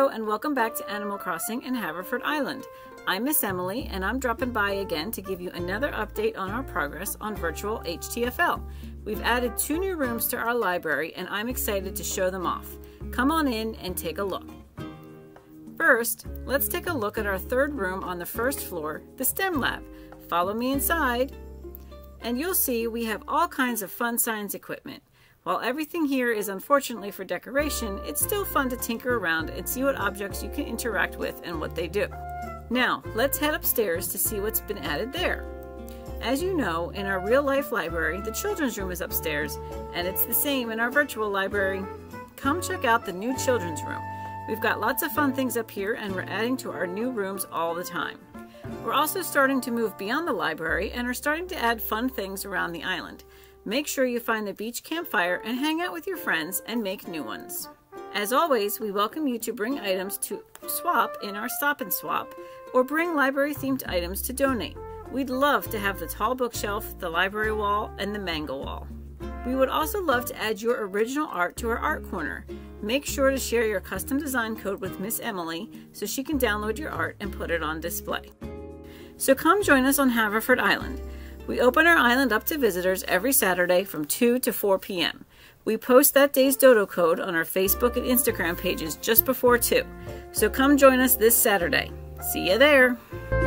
Hello and welcome back to Animal Crossing in Haverford Island. I'm Miss Emily and I'm dropping by again to give you another update on our progress on virtual HTFL. We've added 2 new rooms to our library and I'm excited to show them off. Come on in and take a look. First, let's take a look at our 3rd room on the 1st floor, the STEM lab. Follow me inside and you'll see we have all kinds of fun science equipment. While everything here is unfortunately for decoration, it's still fun to tinker around and see what objects you can interact with and what they do. Now, let's head upstairs to see what's been added there. As you know, in our real-life library, the children's room is upstairs, and it's the same in our virtual library. Come check out the new children's room. We've got lots of fun things up here, and we're adding to our new rooms all the time. We're also starting to move beyond the library and are starting to add fun things around the island. Make sure you find the beach campfire and hang out with your friends and make new ones. As always, we welcome you to bring items to swap in our Stop and Swap or bring library-themed items to donate. We'd love to have the tall bookshelf, the library wall, and the manga wall. We would also love to add your original art to our art corner. Make sure to share your custom design code with Miss Emily so she can download your art and put it on display. So come join us on Haverford Island. We open our island up to visitors every Saturday from 2 to 4 p.m. We post that day's dodo code on our Facebook and Instagram pages just before 2. So come join us this Saturday. See you there!